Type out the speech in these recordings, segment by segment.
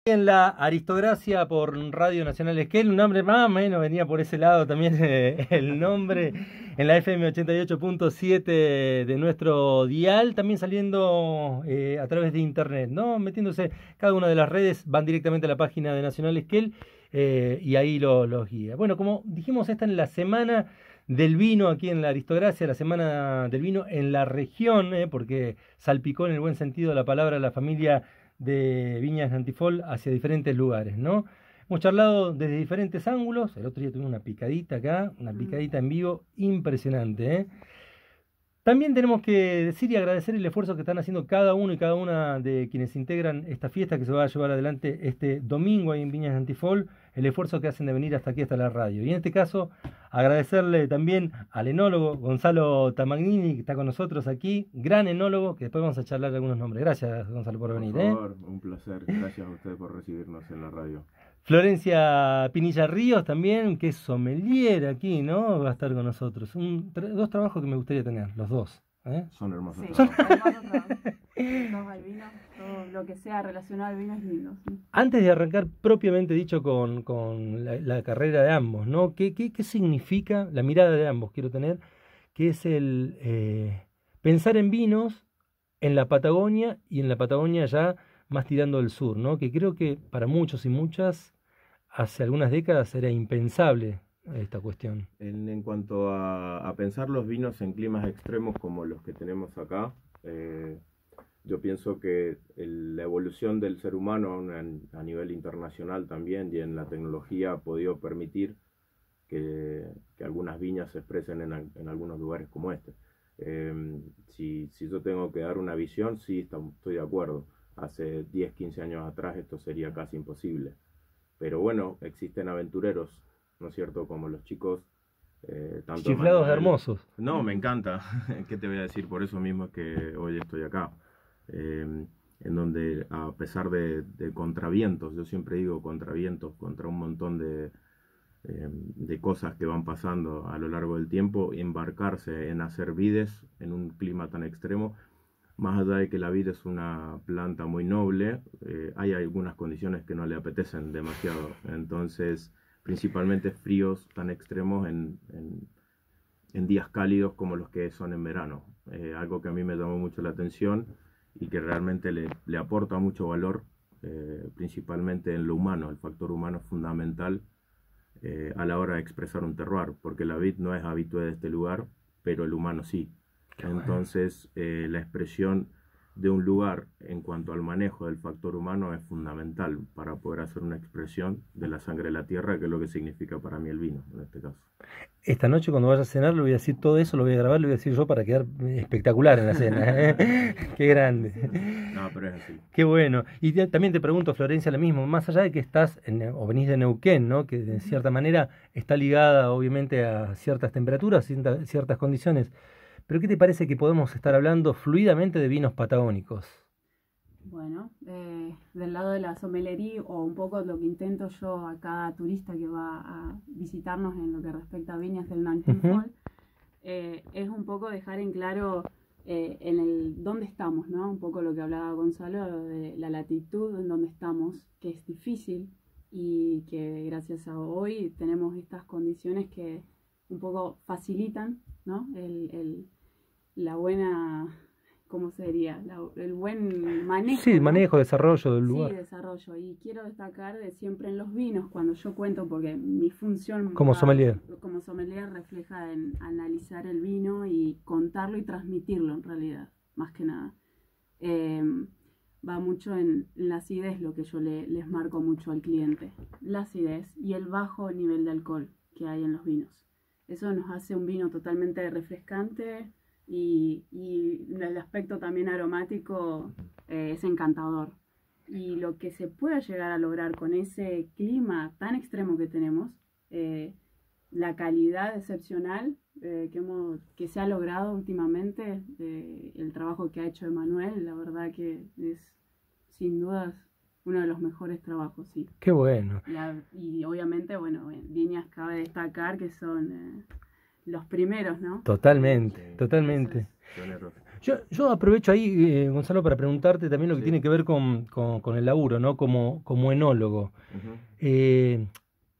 En la aristocracia por Radio Nacional Esquel, un nombre más o menos venía por ese lado también el nombre, en la FM 88.7 de nuestro dial, también saliendo a través de internet, ¿no? Metiéndose cada una de las redes, van directamente a la página de Nacional Esquel y ahí los guía. Bueno, como dijimos, esta es la semana del vino aquí en la aristocracia, la semana del vino en la región, porque salpicó en el buen sentido la palabra la familia de Viñas Antifol hacia diferentes lugares, ¿no? Hemos charlado desde diferentes ángulos. El otro día tuvimos una picadita acá, una picadita en vivo impresionante, ¿eh? También tenemos que decir y agradecer el esfuerzo que están haciendo cada uno y cada una de quienes integran esta fiesta que se va a llevar adelante este domingo ahí en Viñas Antifol, el esfuerzo que hacen de venir hasta aquí, hasta la radio. Y en este caso, agradecerle también al enólogo Gonzalo Tamagnini, que está con nosotros aquí, gran enólogo, que después vamos a charlar algunos nombres. Gracias, Gonzalo, por venir. Por favor, un placer. Gracias a ustedes por recibirnos en la radio. Florencia Pinilla Ríos también, que es sommelier aquí, ¿no? Va a estar con nosotros. Dos trabajos que me gustaría tener, los dos. Son hermosos. Sí, son hermosos trabajos. Al vino, todo lo que sea relacionado al vino es lindo. Sí. Antes de arrancar propiamente dicho con la carrera de ambos, ¿no? ¿Qué significa la mirada de ambos? Quiero tener, que es el pensar en vinos en la Patagonia y en la Patagonia ya más tirando al sur, ¿no? Que creo que para muchos y muchas hace algunas décadas era impensable esta cuestión. En cuanto a pensar los vinos en climas extremos como los que tenemos acá, yo pienso que la evolución del ser humano a nivel internacional también y en la tecnología ha podido permitir que algunas viñas se expresen en algunos lugares como este. Si yo tengo que dar una visión, sí, estoy de acuerdo. Hace 10, 15 años atrás esto sería casi imposible. Pero bueno, existen aventureros, ¿no es cierto? Como los chicos... tanto chiflados hermosos. No, me encanta. ¿Qué te voy a decir? Por eso mismo es que hoy estoy acá. En donde a pesar de contravientos, yo siempre digo contravientos, contra un montón de cosas que van pasando a lo largo del tiempo, embarcarse en hacer vides en un clima tan extremo, más allá de que la vid es una planta muy noble, hay algunas condiciones que no le apetecen demasiado. Entonces, principalmente fríos tan extremos en días cálidos como los que son en verano. Algo que a mí me llamó mucho la atención y que realmente le aporta mucho valor, principalmente en lo humano. El factor humano es fundamental a la hora de expresar un terroir, porque la vid no es habitué de este lugar, pero el humano sí. Entonces, la expresión de un lugar en cuanto al manejo del factor humano es fundamental para poder hacer una expresión de la sangre de la tierra, que es lo que significa para mí el vino, en este caso. Esta noche cuando vaya a cenar le voy a decir todo eso, lo voy a grabar, lo voy a decir yo para quedar espectacular en la cena. Qué grande. No, pero es así. Qué bueno. Y también te pregunto, Florencia, lo mismo, más allá de que estás o venís de Neuquén, ¿no? Que de cierta manera está ligada obviamente a ciertas temperaturas, ciertas condiciones. ¿Pero qué te parece que podemos estar hablando fluidamente de vinos patagónicos? Bueno, del lado de la sommelería, o un poco lo que intento yo a cada turista que va a visitarnos en lo que respecta a viñas del Antifol, es un poco dejar en claro dónde estamos, ¿no? Un poco lo que hablaba Gonzalo, de la latitud en donde estamos, que es difícil y que gracias a hoy tenemos estas condiciones que un poco facilitan, ¿no? La buena, ¿cómo sería? El buen manejo. Sí, ¿no? manejo, desarrollo del lugar. Sí, desarrollo. Y quiero destacar de siempre en los vinos, cuando yo cuento, porque mi función como sommelier refleja en analizar el vino y contarlo y transmitirlo en realidad, más que nada. Va mucho en la acidez, lo que yo les marco mucho al cliente. La acidez y el bajo nivel de alcohol que hay en los vinos. Eso nos hace un vino totalmente refrescante y el aspecto también aromático es encantador. Y lo que se puede llegar a lograr con ese clima tan extremo que tenemos, la calidad excepcional que se ha logrado últimamente, el trabajo que ha hecho Emanuel, la verdad que es sin dudas uno de los mejores trabajos, sí. Qué bueno. Y obviamente, bueno, viñas cabe destacar que son los primeros, ¿no? Totalmente, totalmente. Yo aprovecho ahí, Gonzalo, para preguntarte también lo que Sí. tiene que ver con el laburo, ¿no? Como enólogo. Ujú. Eh,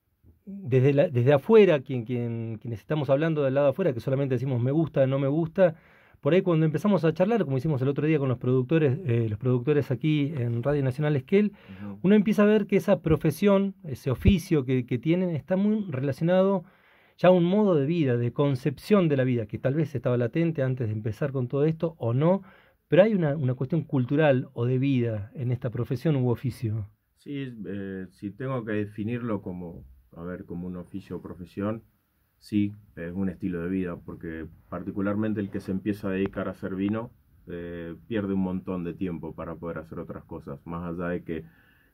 desde afuera, quienes estamos hablando del lado de afuera, que solamente decimos me gusta, no me gusta, por ahí cuando empezamos a charlar, como hicimos el otro día con los productores aquí en Radio Nacional Esquel, Ujú. uno empieza a ver que esa profesión, ese oficio que tienen, está muy relacionado ya a un modo de vida, de concepción de la vida, que tal vez estaba latente antes de empezar con todo esto o no, pero hay una cuestión cultural o de vida en esta profesión u oficio. Sí, si tengo que definirlo como, a ver, como un oficio o profesión, sí, es un estilo de vida, porque particularmente el que se empieza a dedicar a hacer vino pierde un montón de tiempo para poder hacer otras cosas, más allá de que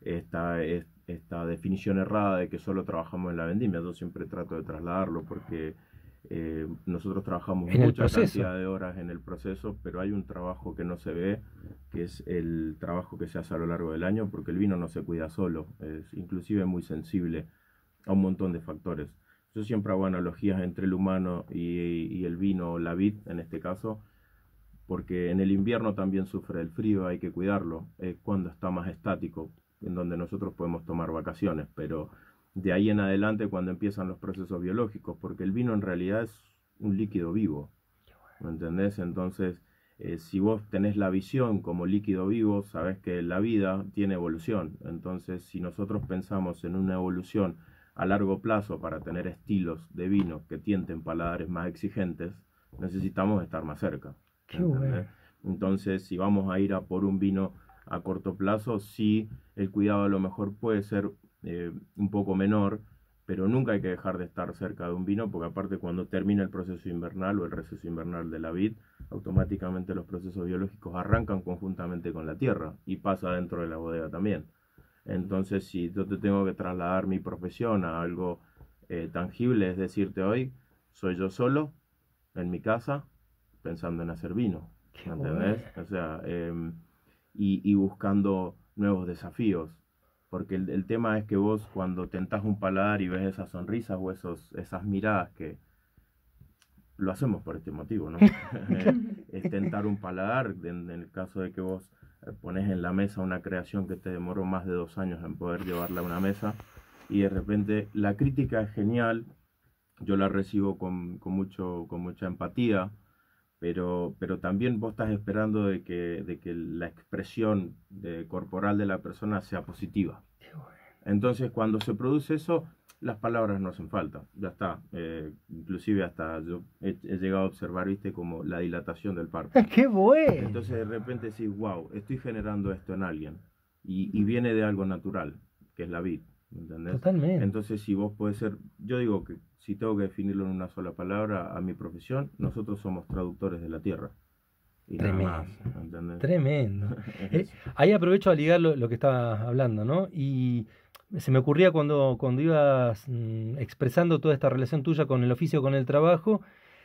esta definición errada de que solo trabajamos en la vendimia, yo siempre trato de trasladarlo porque nosotros trabajamos En el mucha proceso. cantidad de horas en el proceso, pero hay un trabajo que no se ve, que es el trabajo que se hace a lo largo del año, porque el vino no se cuida solo, es inclusive muy sensible a un montón de factores. Yo siempre hago analogías entre el humano y el vino, la vid en este caso, porque en el invierno también sufre el frío, hay que cuidarlo, cuando está más estático, en donde nosotros podemos tomar vacaciones, pero de ahí en adelante cuando empiezan los procesos biológicos, porque el vino en realidad es un líquido vivo, ¿me entendés? Entonces, si vos tenés la visión como líquido vivo, sabés que la vida tiene evolución. Entonces, si nosotros pensamos en una evolución a largo plazo para tener estilos de vino que tienten paladares más exigentes, necesitamos estar más cerca. Qué ¿Entendés? bueno. Entonces, si vamos a ir a por un vino a corto plazo, sí, el cuidado a lo mejor puede ser un poco menor, pero nunca hay que dejar de estar cerca de un vino, porque aparte cuando termina el proceso invernal o el receso invernal de la vid, automáticamente los procesos biológicos arrancan conjuntamente con la tierra y pasa dentro de la bodega también. Entonces, si yo te tengo que trasladar mi profesión a algo tangible, es decirte hoy, soy yo solo en mi casa pensando en hacer vino, Qué ¿me bueno. entendés? O sea, y buscando nuevos desafíos. Porque el tema es que vos cuando tentás un paladar y ves esas sonrisas o esas miradas que lo hacemos por este motivo, ¿no? Es tentar un paladar, en el caso de que vos pones en la mesa una creación que te demoró más de 2 años en poder llevarla a una mesa y de repente la crítica es genial, yo la recibo con mucha empatía, pero también vos estás esperando de que la expresión corporal de la persona sea positiva. Qué bueno. Entonces, cuando se produce eso, las palabras no hacen falta, ya está. Inclusive hasta yo he llegado a observar, viste, como la dilatación del párpado. Qué bueno. Entonces de repente decís, wow, estoy generando esto en alguien. Y viene de algo natural, que es la vid, ¿me entendés? Totalmente. Entonces si vos podés ser, yo digo que si tengo que definirlo en una sola palabra a mi profesión, nosotros somos traductores de la tierra. Y nada más, Tremendo. ¿me entendés? Tremendo. Es Eh, eso. ahí aprovecho a ligar lo que estabas hablando, ¿no? Y se me ocurría cuando ibas expresando toda esta relación tuya con el oficio, con el trabajo,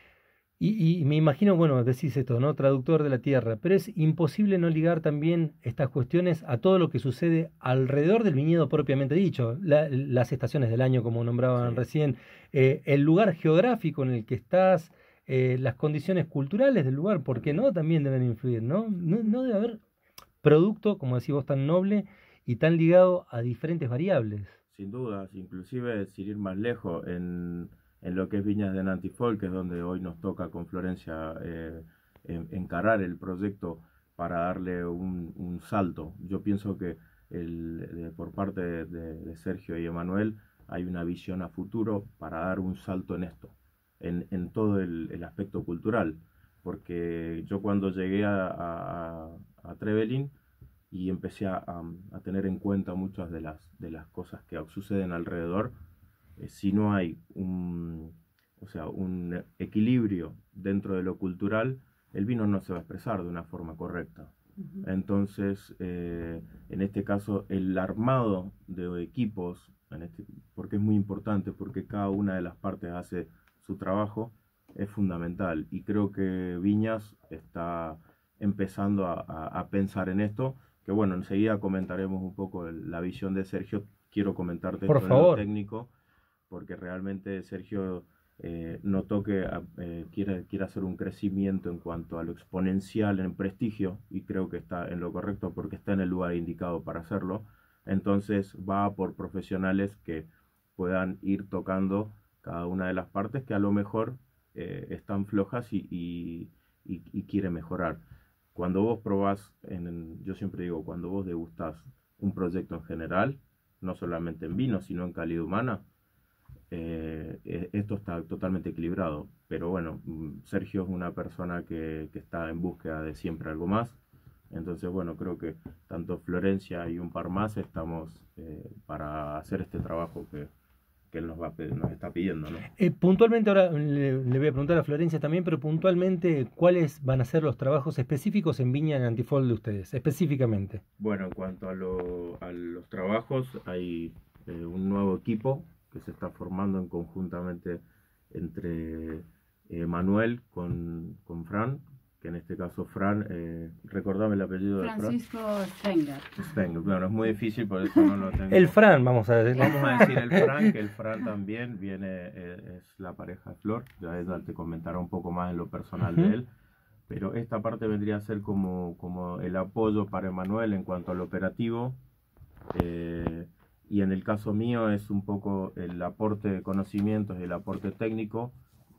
y me imagino, bueno, decís esto, ¿no? Traductor de la tierra, pero es imposible no ligar también estas cuestiones a todo lo que sucede alrededor del viñedo propiamente dicho, las estaciones del año, como nombraban Sí. recién, el lugar geográfico en el que estás, las condiciones culturales del lugar, porque no, también deben influir, ¿no? No debe haber producto, como decís vos, tan noble y tan ligado a diferentes variables. Sin dudas, inclusive sin ir más lejos, en lo que es Viñas de Nantifol, que es donde hoy nos toca con Florencia encarar el proyecto para darle un salto. Yo pienso que por parte de Sergio y Emanuel hay una visión a futuro para dar un salto en esto, en todo el aspecto cultural, porque yo cuando llegué a Trevelin, y empecé a tener en cuenta muchas de las cosas que suceden alrededor. Si no hay un equilibrio dentro de lo cultural, el vino no se va a expresar de una forma correcta. Entonces, en este caso, el armado de equipos, porque es muy importante, porque cada una de las partes hace su trabajo, es fundamental. Y creo que Viñas está empezando a pensar en esto, que bueno, enseguida comentaremos un poco la visión de Sergio. Quiero comentarte Por esto en lo favor. técnico, porque realmente Sergio notó que quiere hacer un crecimiento en cuanto a lo exponencial en prestigio, y creo que está en lo correcto porque está en el lugar indicado para hacerlo. Entonces va por profesionales que puedan ir tocando cada una de las partes que a lo mejor están flojas y quiere mejorar. Cuando vos probás, yo siempre digo, cuando vos degustás un proyecto en general, no solamente en vino, sino en calidad humana, esto está totalmente equilibrado. Pero bueno, Sergio es una persona que está en búsqueda de siempre algo más. Entonces, bueno, creo que tanto Florencia y un par más estamos para hacer este trabajo que él nos está pidiendo, ¿no? Puntualmente, ahora le voy a preguntar a Florencia también, pero puntualmente, ¿cuáles van a ser los trabajos específicos en Viña Antifold de ustedes, específicamente? Bueno, en cuanto a los trabajos, hay un nuevo equipo que se está formando conjuntamente entre Manuel con Fran, que en este caso Fran, recordame el apellido Francisco Stenger. Stenger, bueno, es muy difícil, por eso no lo tengo. El Fran, vamos a decir. Vamos a decir el Fran, que el Fran también viene, es la pareja de Flor, ya ella te comentará un poco más en lo personal de él, pero esta parte vendría a ser como el apoyo para Emanuel en cuanto al operativo, y en el caso mío es un poco el aporte de conocimientos y el aporte técnico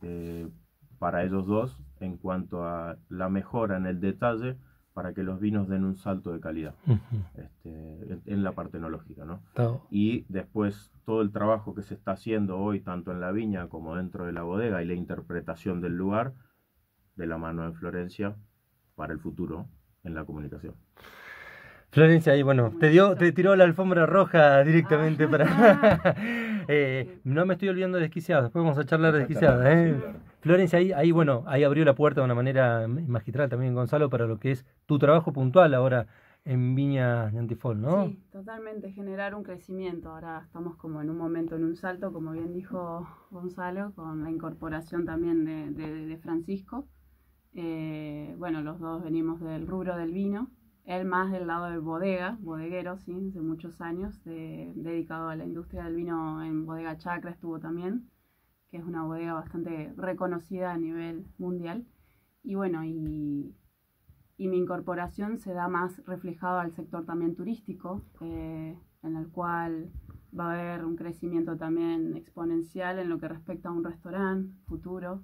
para ellos dos en cuanto a la mejora en el detalle para que los vinos den un salto de calidad en la parte enológica, ¿no? Y después todo el trabajo que se está haciendo hoy tanto en la viña como dentro de la bodega y la interpretación del lugar de la mano de Florencia para el futuro en la comunicación. Florencia, ahí bueno, te tiró la alfombra roja directamente para... no me estoy olvidando de Desquiciados, después vamos a charlar de Desquiciados. Florencia, ahí bueno, ahí abrió la puerta de una manera magistral también Gonzalo para lo que es tu trabajo puntual ahora en Viña Antifold, ¿no? Sí, totalmente, generar un crecimiento. Ahora estamos como en un momento, en un salto, como bien dijo Gonzalo, con la incorporación también de Francisco. Bueno, los dos venimos del rubro del vino. Él más del lado de bodeguero, sí, hace muchos años, dedicado a la industria del vino en Bodega Chacra estuvo también, que es una bodega bastante reconocida a nivel mundial. Y bueno, y mi incorporación se da más reflejado al sector también turístico, en el cual va a haber un crecimiento también exponencial en lo que respecta a un restaurante futuro,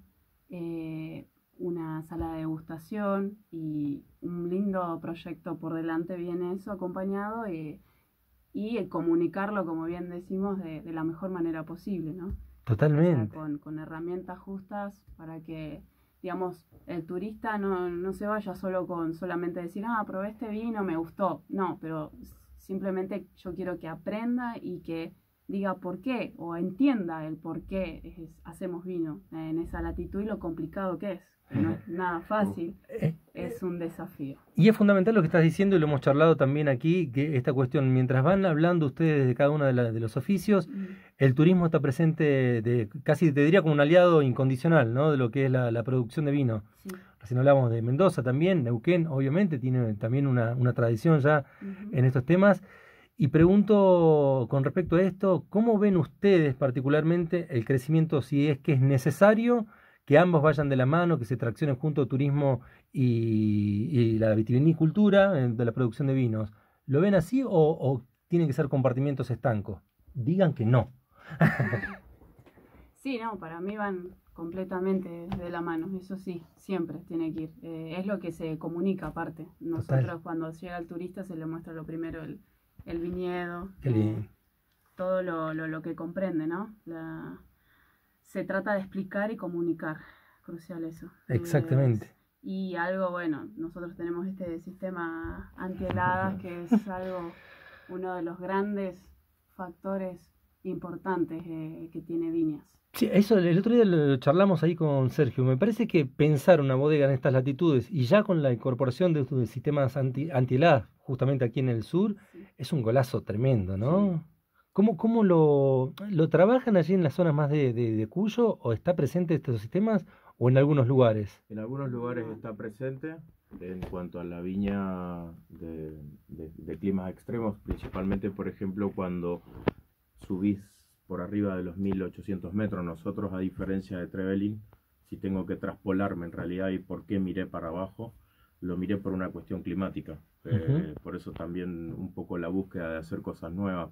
una sala de degustación y un lindo proyecto por delante viene eso acompañado y el comunicarlo, como bien decimos, de la mejor manera posible, ¿no? Totalmente. O sea, con herramientas justas para que, digamos, el turista no se vaya solo con solamente decir, probé este vino, me gustó. No, pero simplemente yo quiero que aprenda y que diga por qué, o entienda el por qué hacemos vino en esa latitud y lo complicado que es. No es nada fácil, es un desafío. Y es fundamental lo que estás diciendo y lo hemos charlado también aquí, que esta cuestión, mientras van hablando ustedes de cada uno de los oficios, el turismo está presente casi te diría como un aliado incondicional, ¿no? De lo que es la producción de vino. Sí. Recién hablamos de Mendoza también, Neuquén obviamente tiene también una tradición ya en estos temas. Y pregunto con respecto a esto, ¿cómo ven ustedes particularmente el crecimiento, si es que es necesario que ambos vayan de la mano, que se traccionen junto turismo y la vitivinicultura de la producción de vinos? ¿Lo ven así o tienen que ser compartimientos estancos? Digan que no. Sí, no, para mí van completamente de la mano, eso sí, siempre tiene que ir. Es lo que se comunica aparte. Nosotros cuando llega el turista se le muestra lo primero el viñedo, todo lo que comprende, ¿no? Se trata de explicar y comunicar, crucial eso. Exactamente. Y algo, bueno, nosotros tenemos este sistema antiheladas que es uno de los grandes factores importantes que tiene Viñas. Sí, eso el otro día lo charlamos ahí con Sergio. Me parece que pensar una bodega en estas latitudes y ya con la incorporación de estos sistemas antiheladas justamente aquí en el sur, es un golazo tremendo, ¿no? Sí. ¿Cómo lo trabajan allí en las zonas más de Cuyo o está presente estos sistemas o en algunos lugares? En algunos lugares está presente en cuanto a la viña de climas extremos, principalmente por ejemplo cuando subís por arriba de los 1800 metros. Nosotros, a diferencia de Trevelin, si tengo que traspolarme en realidad y por qué miré para abajo, lo miré por una cuestión climática. Por eso también un poco la búsqueda de hacer cosas nuevas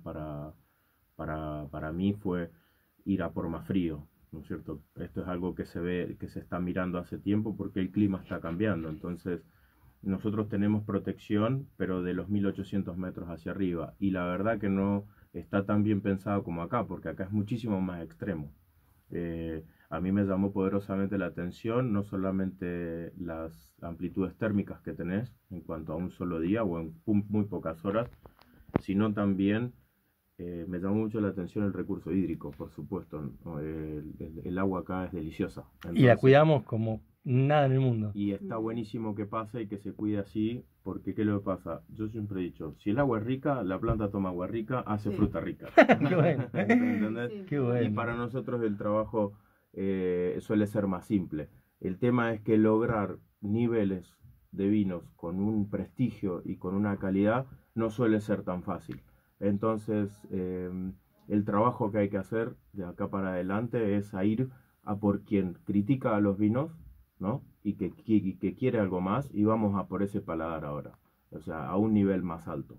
para mí fue ir a por más frío, ¿no es cierto? Esto es algo que se ve, que se está mirando hace tiempo porque el clima está cambiando. Entonces, nosotros tenemos protección, pero de los 1800 metros hacia arriba. Y la verdad que no está tan bien pensado como acá, porque acá es muchísimo más extremo. A mí me llamó poderosamente la atención no solamente las amplitudes térmicas que tenés en cuanto a un solo día o en muy pocas horas, sino también me llamó mucho la atención el recurso hídrico, por supuesto, ¿no? El agua acá es deliciosa. Entonces, y la cuidamos como nada en el mundo. y está buenísimo que pase y que se cuide así, porque ¿qué es lo que pasa? Yo siempre he dicho, si el agua es rica, la planta toma agua rica, hace fruta rica. Qué bueno. ¿Entendés? Sí. Qué Y bueno. para nosotros el trabajo suele ser más simple. El tema es que lograr niveles de vinos con un prestigio y con una calidad no suele ser tan fácil. Entonces, el trabajo que hay que hacer de acá para adelante es a ir a por quien critica a los vinos, ¿no? Y que quiere algo más, y vamos a por ese paladar ahora, o sea, a un nivel más alto.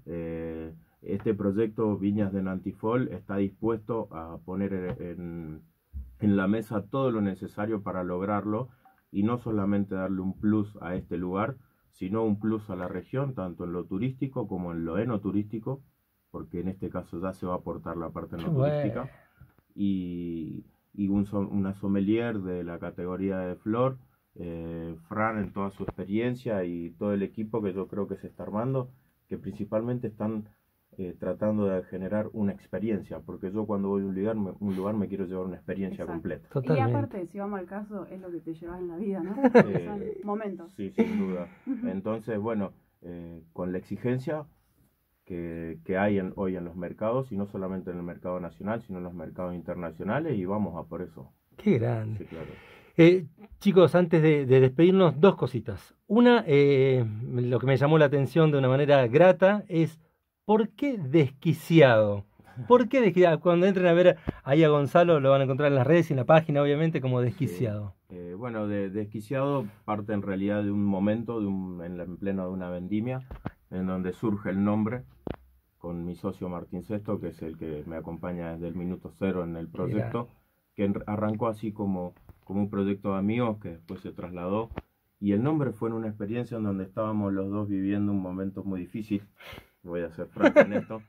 Este proyecto Viñas de Nantifol está dispuesto a poner en la mesa todo lo necesario para lograrlo, y no solamente darle un plus a este lugar, sino un plus a la región, tanto en lo turístico como en lo enoturístico, porque en este caso ya se va a aportar la parte Qué enoturística, bueno. y una sommelier de la categoría de Flor, Fran en toda su experiencia y todo el equipo que yo creo que se está armando, que principalmente están tratando de generar una experiencia, porque yo cuando voy a un lugar me quiero llevar una experiencia Exacto. completa. Y Totalmente. aparte, si vamos al caso, es lo que te llevas en la vida, ¿no? Son momentos. Sí, sin duda. Entonces, bueno, con la exigencia que hay hoy en los mercados, y no solamente en el mercado nacional, sino en los mercados internacionales, y vamos a por eso. Qué grande. Sí, claro. Chicos, antes de despedirnos, dos cositas. Una, lo que me llamó la atención de una manera grata es ¿por qué desquiciado? ¿Por qué desquiciado? Cuando entren a ver ahí a Gonzalo, lo van a encontrar en las redes y en la página, obviamente, como desquiciado. Bueno, desquiciado parte en realidad de un momento, en pleno de una vendimia, en donde surge el nombre, con mi socio Martín Sesto, que es el que me acompaña desde el minuto cero en el proyecto, que arrancó así como un proyecto de amigos que después se trasladó, y el nombre fue en una experiencia en donde estábamos los dos viviendo un momento muy difícil, voy a ser franco en esto,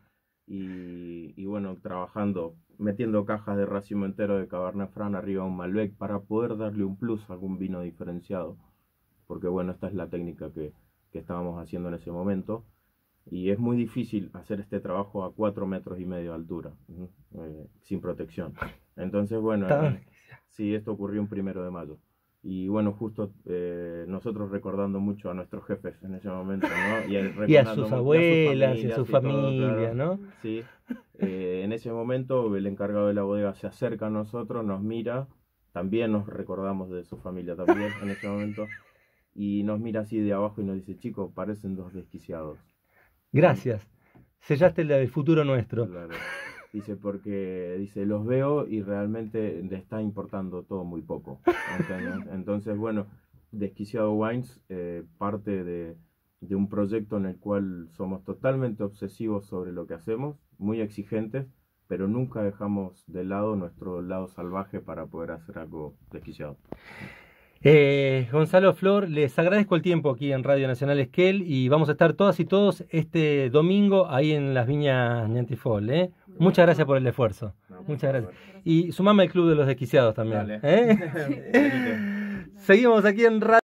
y bueno, trabajando, metiendo cajas de racimo entero de Cabernet Franc arriba a un Malbec para poder darle un plus a algún vino diferenciado, porque bueno, esta es la técnica que estábamos haciendo en ese momento, y es muy difícil hacer este trabajo a 4,5 metros de altura, sin protección. Entonces, bueno, sí, esto ocurrió un 1 de mayo. Y bueno, justo nosotros recordando mucho a nuestros jefes en ese momento, ¿no? Y a sus abuelas y a su familia, claro. ¿no? Sí. En ese momento el encargado de la bodega se acerca a nosotros, nos mira, también nos recordamos de su familia también en ese momento, y nos mira así de abajo y nos dice, chicos, parecen dos desquiciados. Gracias. Sellaste el futuro nuestro. Claro. Dice, porque dice, los veo y realmente le está importando todo muy poco. Entonces, bueno, Desquiciado Wines parte de un proyecto en el cual somos totalmente obsesivos sobre lo que hacemos, muy exigentes, pero nunca dejamos de lado nuestro lado salvaje para poder hacer algo desquiciado. Gonzalo, Flor, les agradezco el tiempo aquí en Radio Nacional Esquel, y vamos a estar todas y todos este domingo ahí en las Viñas Nantifol. Muchas gracias por el esfuerzo. No, Muchas gracias. favor. Y sumame al Club de los Desquiciados también. Dale. Seguimos aquí en Radio